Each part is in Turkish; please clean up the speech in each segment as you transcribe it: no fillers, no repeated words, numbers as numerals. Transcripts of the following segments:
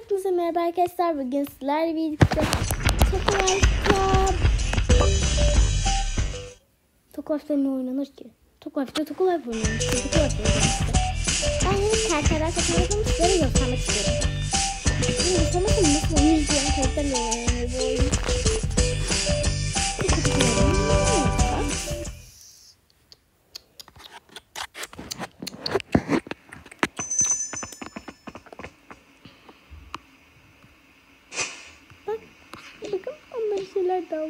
Hepinize merhaba arkadaşlar. Bugün sizlerle birlikte Tokaf'ta ne oynanır ki? Tokaf oynanır. Ben yeni karakterler tasarladım, sizlere göstermek istiyorum. Şimdi sana nasıl oynayacağım karakterle oynanır bu oyun. Bakın onların şeyler de al.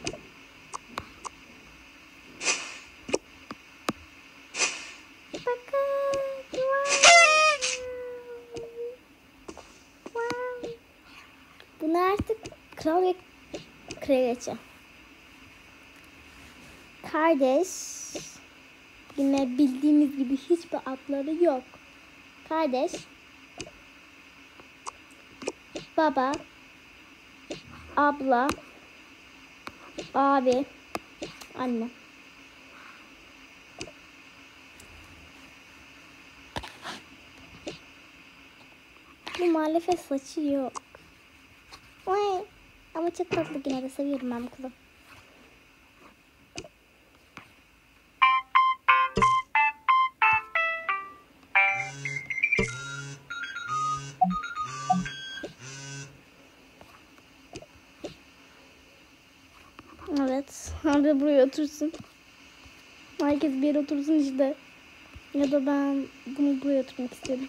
Bunlar artık kral ve kraliçe. Kardeş. Yine bildiğimiz gibi hiçbir adları yok. Kardeş. Baba. Abla. Abi. Anne. Bu muhalefet saçı yok. Vay. Ama çok tatlı, yine de seviyorum ben bu kızı. Evet. Hadi buraya otursun. Herkes bir yere otursun işte. Ya da ben bunu buraya oturmak istiyorum.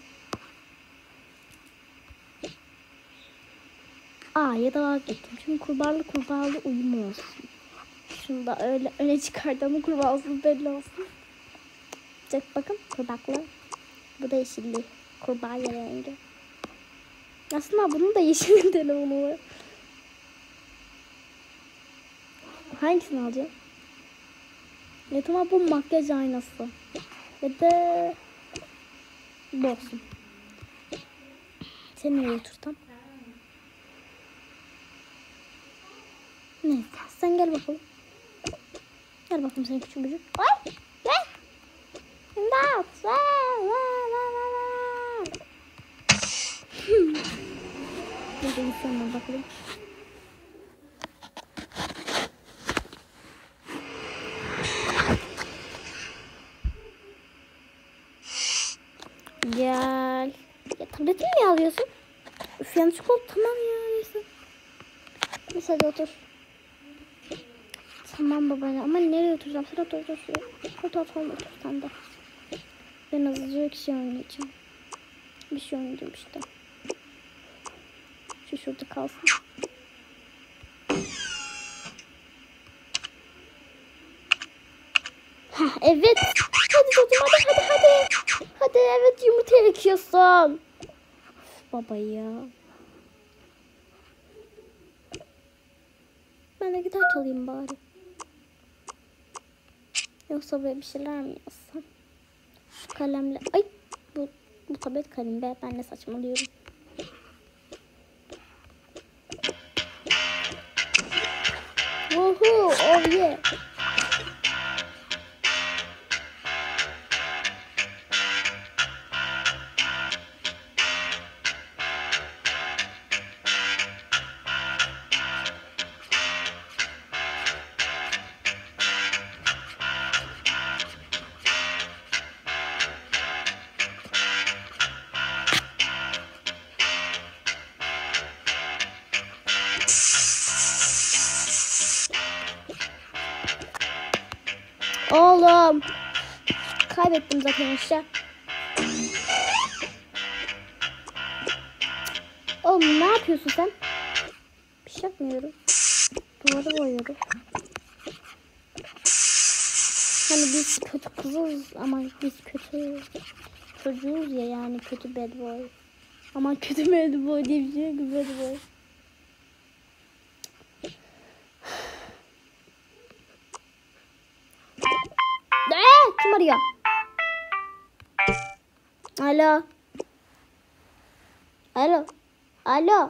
Ya da vazgeçtim. Şimdi kurbağalı uyum olsun. Şunu da öyle öne çıkardı ama kurbağasız belli olsun. Çek bakın kurbaklı. Bu da yeşilli. Kurbağa rengi. Aslında bunun da yeşil telefonu var. Hangisini alacağım? Tamam, bu makyaj aynası. Ve de bu olsun. Seni nereye oturtam? Neyse sen gel bakalım. Gel bakalım sen küçük böcek. Ay gel. İmdat. Burada insanlar bakalım. Gel. Ya tabletimi mi alıyorsun? Üf, yanlış oldu. Tamam ya, neyse. Neyse hadi otur. Tamam babaanne, ama nereye oturacağım? Sıra otur. Otur sen de. Ben hızlıca bir şey oynayacağım. Bir şey oynayacağım işte. Şu şurada kalsın. Evet. Hadi çocuğum, hadi. Hadi evet, yumurta ekiyorsun. Baba ya. Ben de gitar çalayım bari. Yoksa böyle bir şeyler mi yazsam? Şu kalemle. Ay bu tablet kalem be. Ben ne saçmalıyorum. Woohoo! Oh yeah! Oğlum. Kaybettim zaten işte. Oğlum ne yapıyorsun sen? Bir şey yapmıyorum. Duvarı boyuyorum. Hani biz kötü kızız ama biz kötü çocuğuz ya, yani kötü bad boy. Ama kötü bad boy diye bir şey yok, bad boy. Kim arıyor? Alo.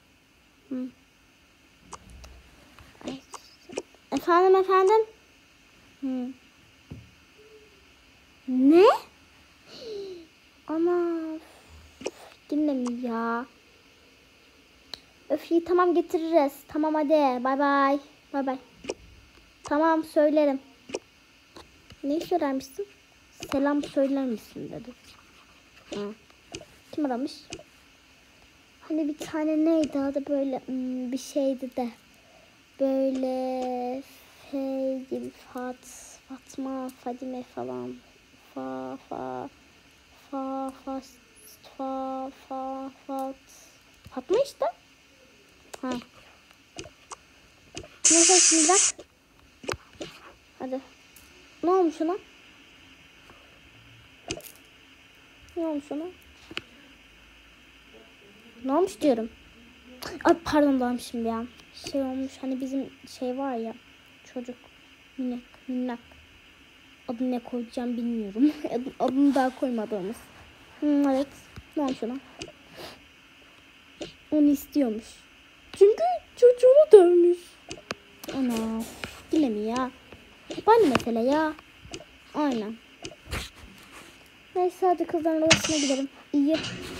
Efendim. Ne? Ana. Yine mi ya? Öf iyi tamam getiririz. Tamam hadi bay bay. Bay bay. Tamam söylerim. Neyi söylermişsin? Selam söyler misin dedi. Ha. Kim aramış? Hani bir tane neydi adı böyle bir şeydi de. Böyle gibi Fatma, Fadime falan. Fatma işte. Ha. Neyse şimdi bırak. Hadi. Ne olmuş ona? Ne olmuş ona? Ne olmuş diyorum. Ay pardon dalmışım bir an. Şey olmuş hani bizim şey var ya. Çocuk. Minnak. Adını ne koyacağım bilmiyorum. Adını daha koymadığımız. Evet. Ne olmuş ona? Onu istiyormuş. Çünkü çocuğunu dövmüş. Ana. Yine mi ya? Aynı mesele ya. Aynen. Neyse hadi kızların odasına gidelim. İyi.